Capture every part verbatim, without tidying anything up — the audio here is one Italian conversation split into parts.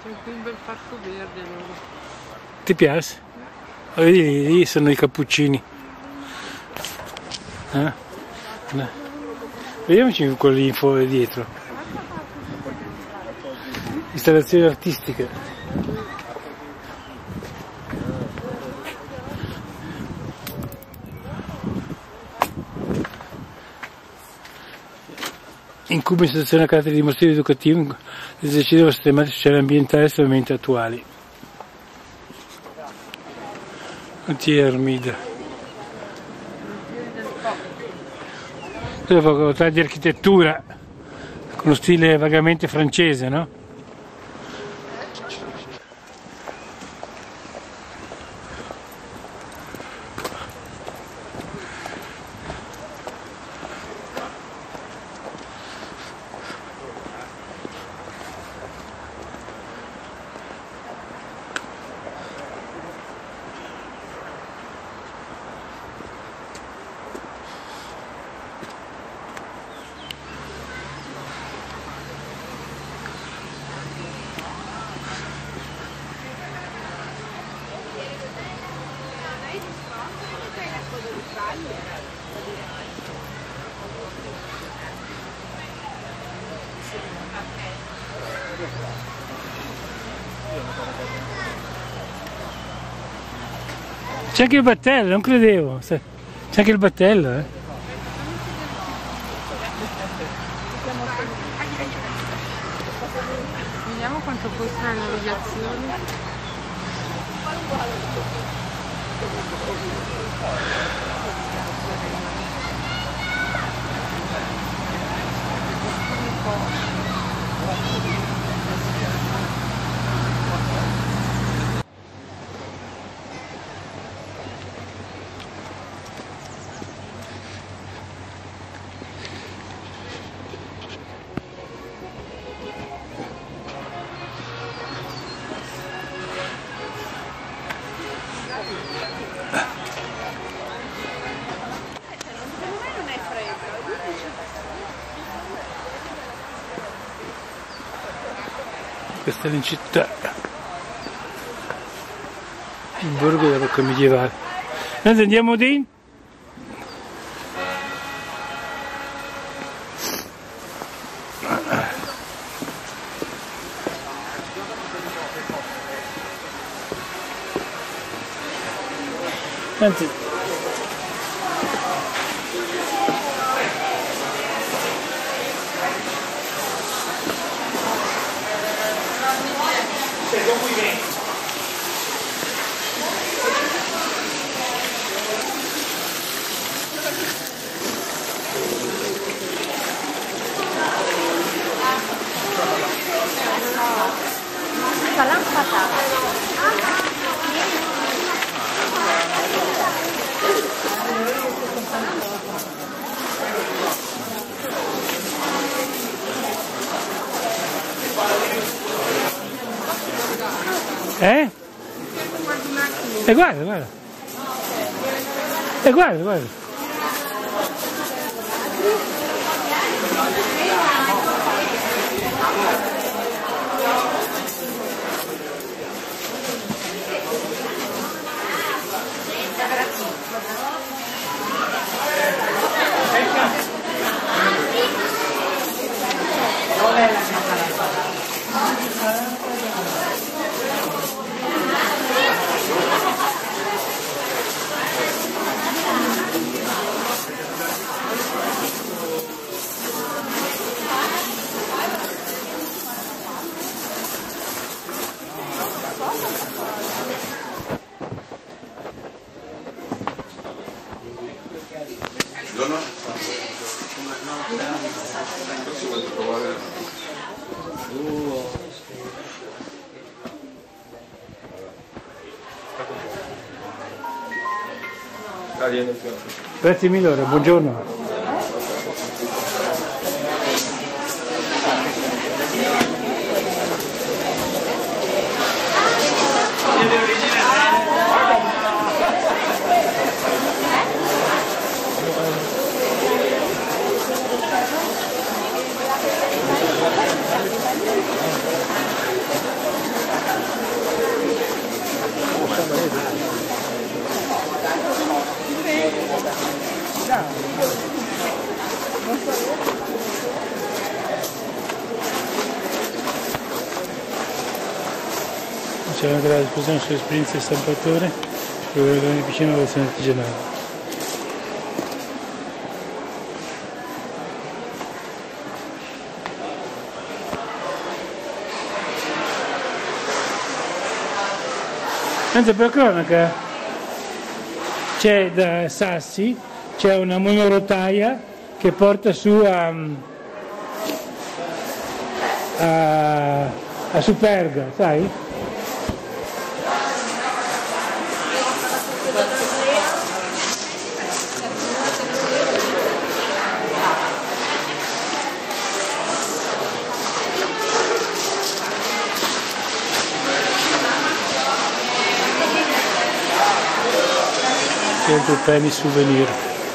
C'è qui un bel parco verde loro. Ti piace? Oh, vedi, lì sono i cappuccini. Eh? No. Vediamoci quello lì in fuori dietro. Installazioni artistiche. Incubo in situazione a carattere dimostrativo ed educativo, l'esercizio dello sistema sociale e ambientale estremamente attuali. Anti-Ermide. Questa facoltà di architettura con lo stile vagamente francese, no? C'è anche il battello, non credevo. C'è anche il battello, eh. Vediamo quanto costano le navigazioni. Questa è in città, il borgo dell'epoca medievale. Noi andiamo dentro. Anzi, eh? E guarda, guarda. E guarda, guarda. No, no. Grazie mille, buongiorno. c'è una grande esposizione sull'esperienza del stampatore che è vicino alla versione artigianale. Anzi, per cronaca, c'è da Sassi, c'è una monorotaia che porta su a, a, a Superga, sai? cento penny souvenir.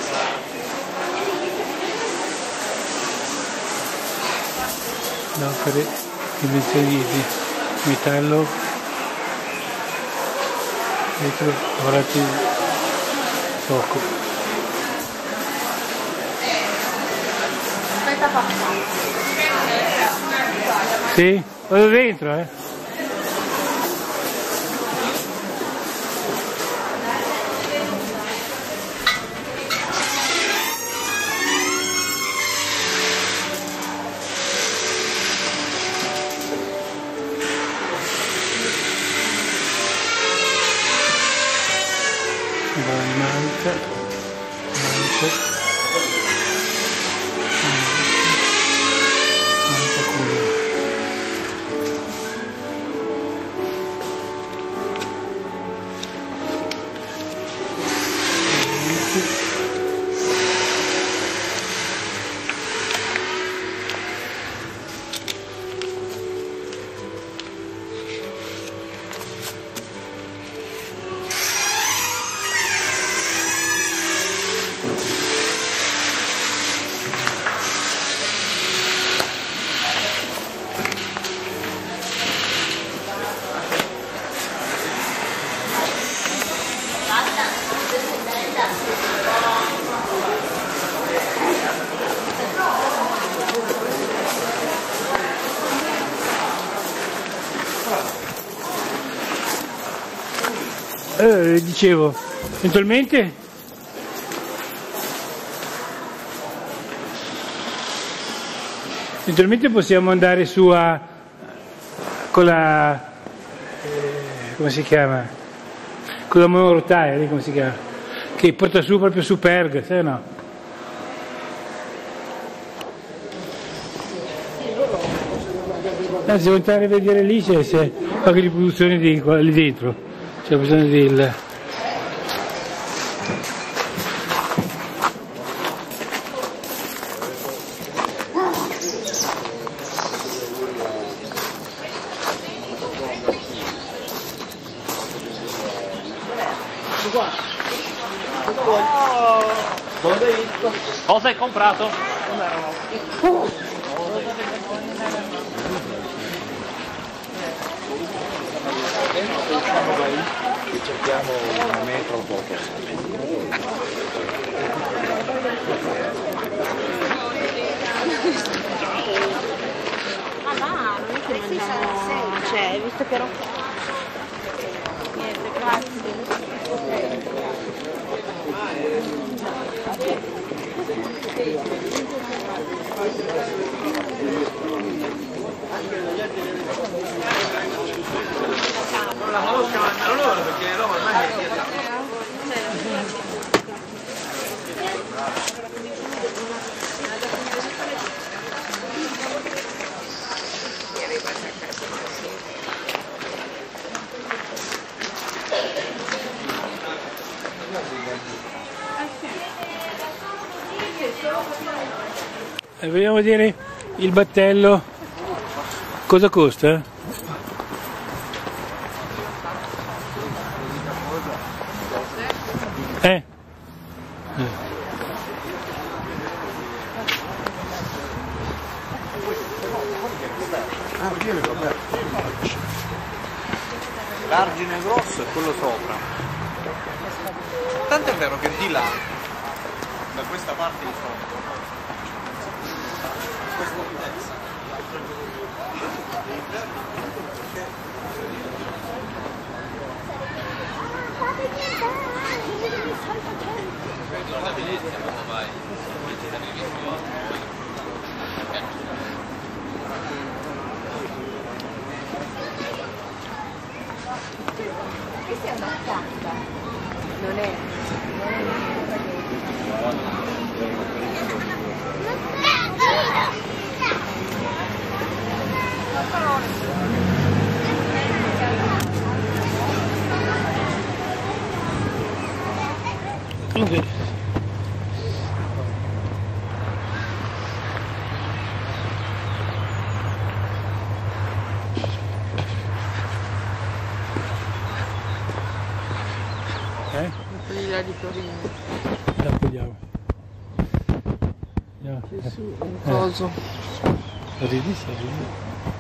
Opere, dimensioni di metallo, vetro, lavorati poco. Sì, vado dentro, eh. Mancia, mancia, mancia culo. Eh, dicevo, eventualmente eventualmente possiamo andare su a con la eh, come si chiama? Con la monorotaia, come si chiama? Che porta su proprio su Perga, sai o no? Anzi, devo entrare a vedere lì se c'è qualche riproduzione di lì dentro. C'è bisogno di il... Cosa hai comprato? E cerchiamo una metro o poco. Ma va, non è che mangiamo, cioè, visto che ero niente, grazie. Non la conosco, ma loro perché Roma ormai è dietro. E vogliamo vedere il battello, cosa costa? Eh? L'argine grosso è quello sopra. Tanto è vero che di là, da questa parte in fondo, questa altezza. Questa è una zacca, non è... Comunque eh? L'idea di Torino. La vediamo. Andiamo. Sì, un coso. Arrivi, arrivi.